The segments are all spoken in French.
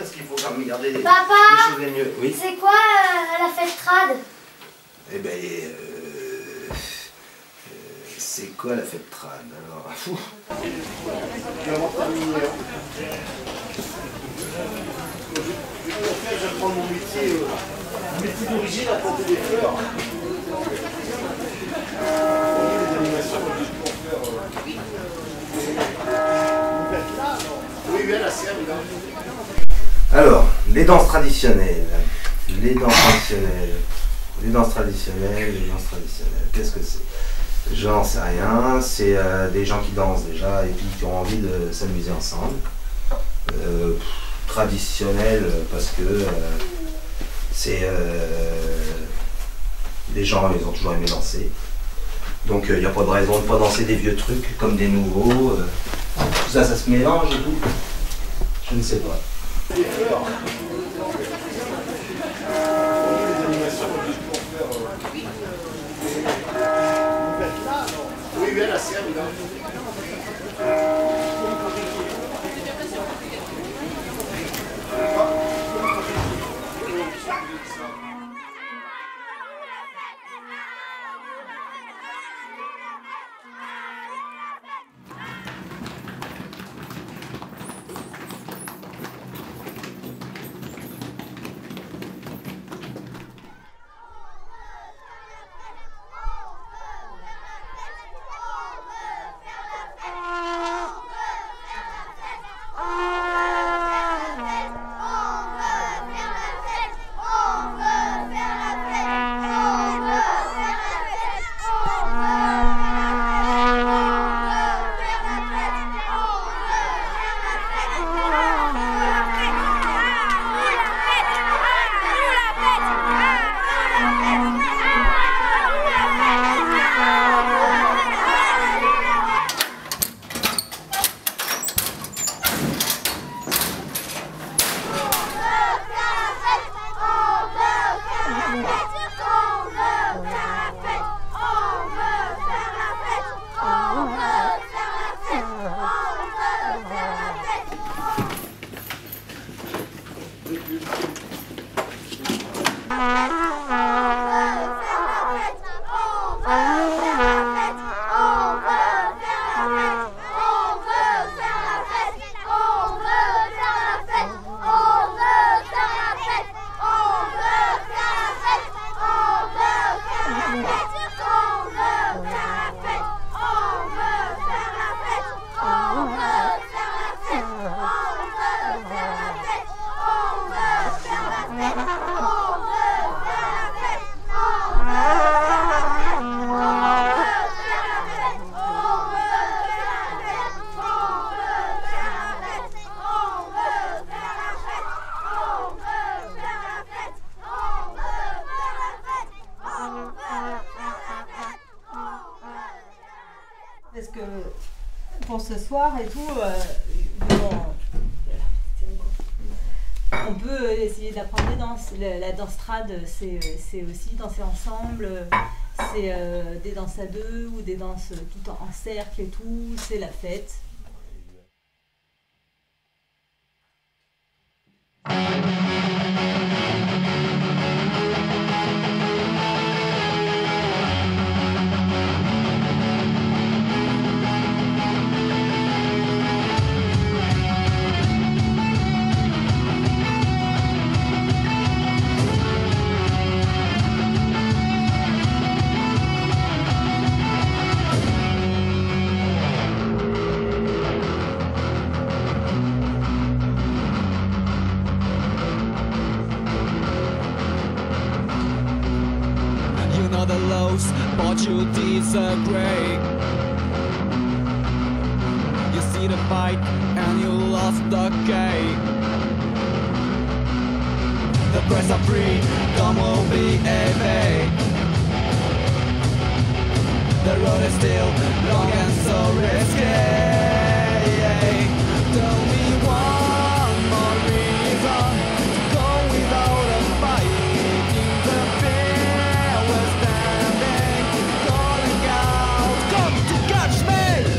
parce qu'il faut quand même garder les Papa, choses les mieux. Oui. c'est quoi la fête trad? Eh ben, c'est quoi la fête trad alors? Je vais prendre mon métier d'origine à planter des fleurs. Oui, bien la serre, alors, les danses traditionnelles. Qu'est-ce que c'est? Je n'en sais rien. C'est des gens qui dansent déjà et puis qui ont envie de s'amuser ensemble. Traditionnel parce que c'est les gens ils ont toujours aimé danser, donc il n'y a pas de raison de ne pas danser des vieux trucs comme des nouveaux. Tout ça se mélange et tout, je ne sais pas. Les fleurs. Oui, bien la serre, Parce que pour ce soir et tout, on peut essayer d'apprendre des danses. La danse trad, c'est aussi danser ensemble, c'est des danses à deux ou des danses tout en cercle et tout, c'est la fête. The lows, but you disagree. You see the fight and you lost the game. The press are free, come on, be heavy. The road is still long and so risky. Tell me one more reason to go without a fight. The fear was standing, calling out, come to catch me.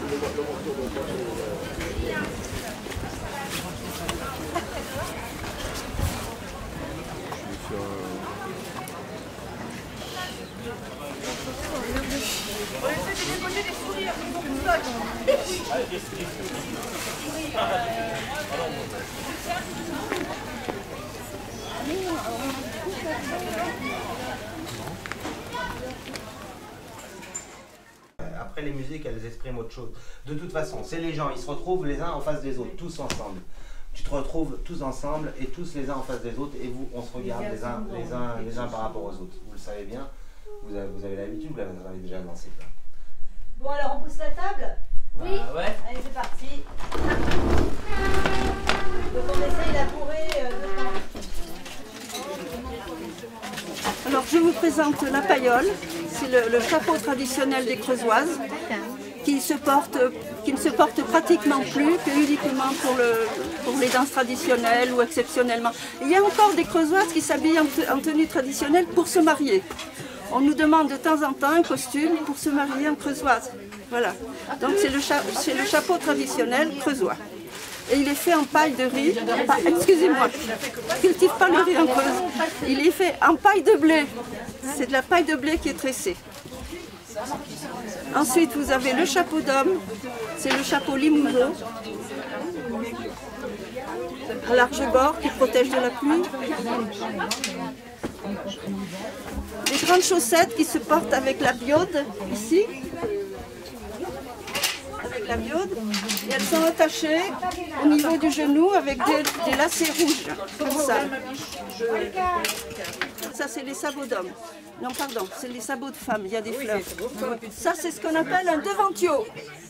Après les musiques, elles expriment autre chose. De toute façon, c'est les gens, ils se retrouvent les uns en face des autres, tous ensemble. Tu te retrouves tous ensemble et tous les uns en face des autres et vous, on se regarde les uns par rapport aux autres. Vous le savez bien, vous avez l'habitude, vous l'avez déjà dansé. Bon alors on pousse la table? Oui. Ouais. Allez c'est parti. Donc on essaye d'apourer de temps. Alors je vous présente la paillole, c'est le chapeau traditionnel des Creusoises qui ne se porte pratiquement plus que uniquement pour les danses traditionnelles ou exceptionnellement. Il y a encore des Creusoises qui s'habillent en tenue traditionnelle pour se marier. On nous demande de temps en temps un costume pour se marier en creusoise. Voilà. Donc c'est le chapeau traditionnel creusois. Et il est fait en paille de riz. Excusez-moi, je ne cultive pas le riz en Creuse. Il est fait en paille de blé. C'est de la paille de blé qui est tressée. Ensuite, vous avez le chapeau d'homme. C'est le chapeau limousin à large bord qui protège de la pluie. Les grandes chaussettes qui se portent avec la biaude, ici. Avec la biaude. Et elles sont attachées au niveau du genou avec des lacets rouges, comme ça. Ça, c'est les sabots d'hommes. Non, pardon, c'est les sabots de femmes, il y a des fleurs. Ça, c'est ce qu'on appelle un devantio.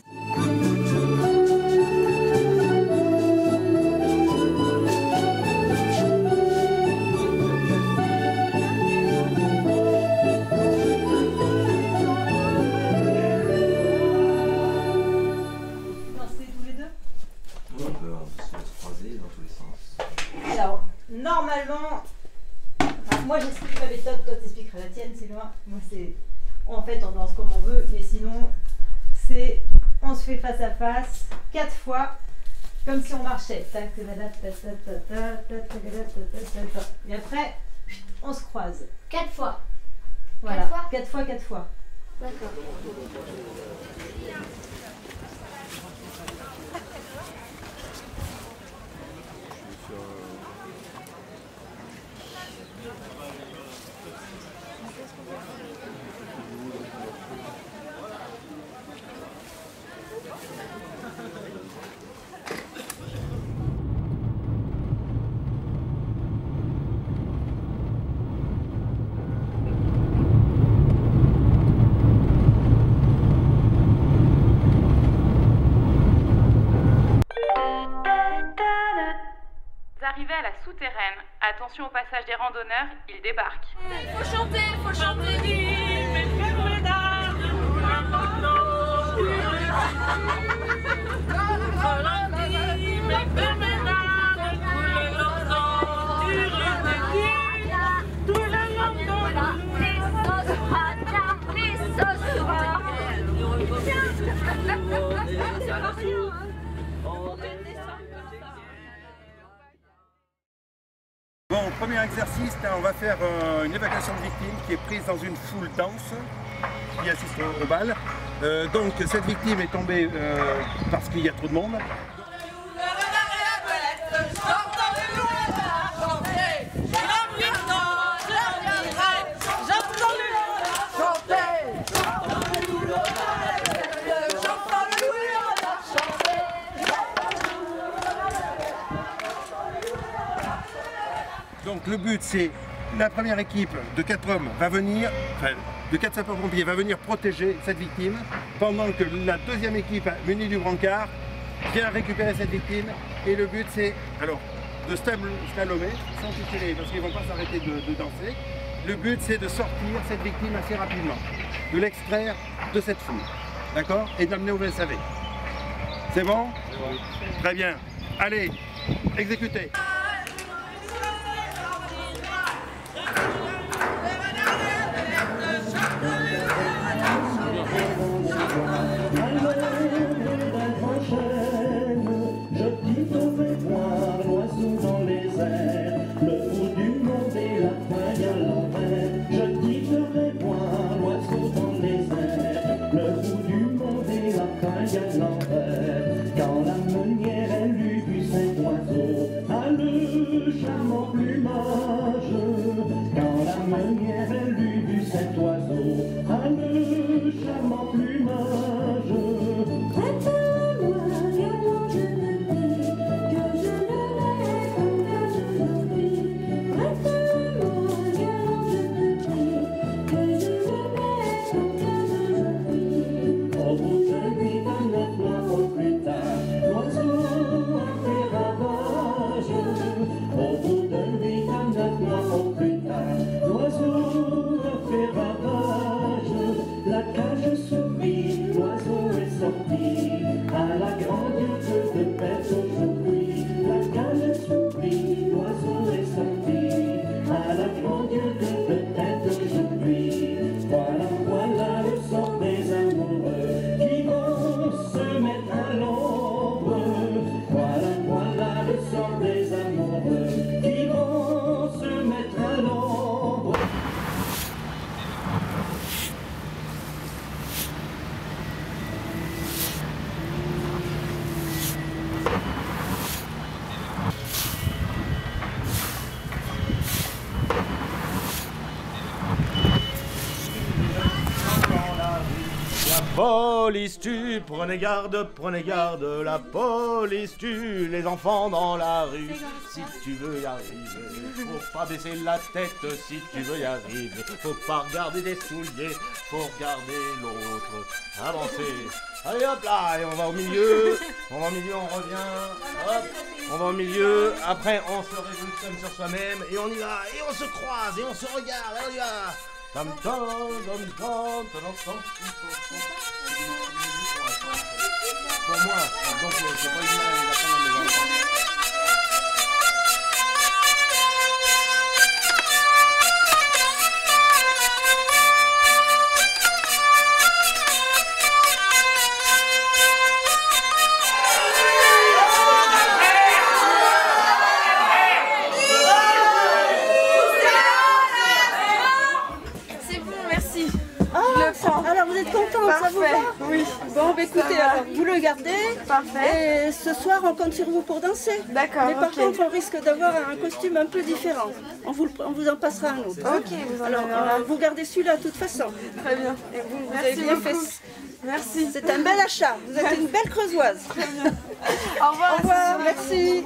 Normalement, enfin, moi j'explique ma méthode, toi t'expliqueras la tienne, Sylvain. Moi c'est, en fait on danse comme on veut, mais sinon c'est, on se fait face à face 4 fois, comme si on marchait. Et après, on se croise. 4 fois. Voilà, 4 fois 4 fois. D'accord. Arrivé à la souterraine, attention au passage des randonneurs, ils débarquent. Faut chanter. Bon, premier exercice, là, on va faire une évacuation de victime qui est prise dans une foule dense qui assiste au bal. Donc cette victime est tombée parce qu'il y a trop de monde. Donc le but c'est, la première équipe de 4 hommes va venir, enfin de 4 sapeurs-pompiers va venir protéger cette victime, pendant que la deuxième équipe munie du brancard vient récupérer cette victime. Et le but c'est, alors, de slalomer, sans tirer parce qu'ils ne vont pas s'arrêter de danser. Le but c'est de sortir cette victime assez rapidement, de l'extraire de cette foule, d'accord, et de l'amener au VSAV. C'est bon? Très bien. Allez, exécutez. matin vient l'envers, quand la meunière elle eut vu cet oiseau, a le charmant plumage. Quand la meunière elle eut vu cet oiseau, a le charmant plumage. Prête-moi, galant, je ne prie, que je ne l'ai qu'en cas je l'oublie. Prête-moi, galant, je te prie, que je ne l'ai qu'en cas je l'oublie. Au bout de 8 à 9 mois au plus tard, l'oiseau a fait ravage. Au bout de 8 à 9 mois au plus tard, l'oiseau a fait ravage. La cage s'ouvrit, l'oiseau est sorti, à la grande gueule de pète aujourd'hui. La cage s'ouvrit, l'oiseau est sorti, à la grande gueule de pète aujourd'hui. Voilà, voilà le sort des amoureux qui vont se mettre à l'ombre. Voilà, voilà le sort des amoureux qui vont se mettre à l'ombre. La police tue, prenez garde, la police tue les enfants dans la rue. Si tu veux y arriver, faut pas baisser la tête. Si tu veux y arriver, faut pas regarder des souliers, faut regarder l'autre. Avancer. Allez hop là, allez, on va au milieu, on revient, hop, on va au milieu, après on se révolutionne sur soi-même et on y va, et on se croise, et on se regarde, et on y va. Tam tam tam tam tam tam. Pour moi, donc j'ai pas eu de mal à les apprendre à mes enfants. Alors vous êtes contente, ça vous va? Oui. Bon, bah, écoutez, alors vous le gardez. Parfait. Et ce soir, on compte sur vous pour danser. D'accord. Mais par contre, on risque d'avoir un costume un peu différent. On vous en passera un autre. Ok. Alors, vous gardez celui-là de toute façon. Très bien. Et vous avez bien fait. Merci. C'est un bel achat. Vous êtes une belle creusoise. Très bien. Au revoir. Au revoir. Merci.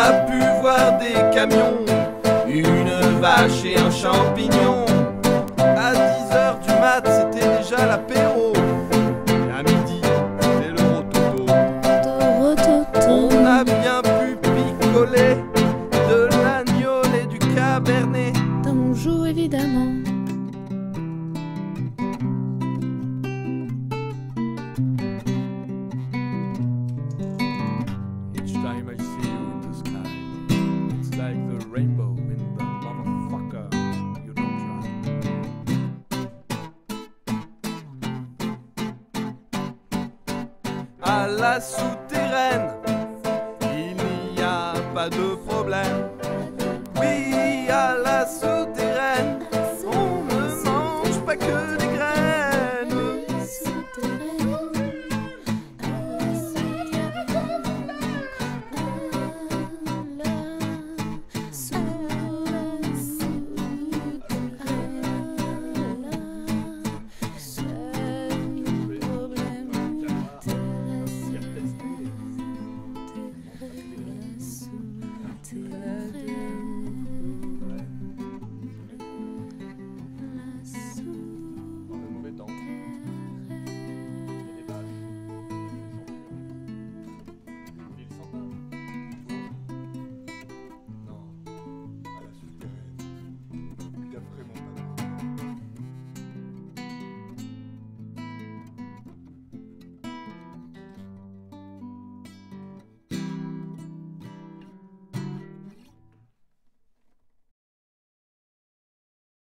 a pu voir des camions, une vache et un champignon. À 10h du mat, c'était déjà l'apéro. Et à midi, c'était le rototo. On a bien pu picoler de l'agnole et du cabernet. Dans mon joue, évidemment. Each time I see you in the sky, it's like the rainbow in the motherfucker you don't try. À la souterraine, il n'y a pas de problème. Oui, à la souterraine.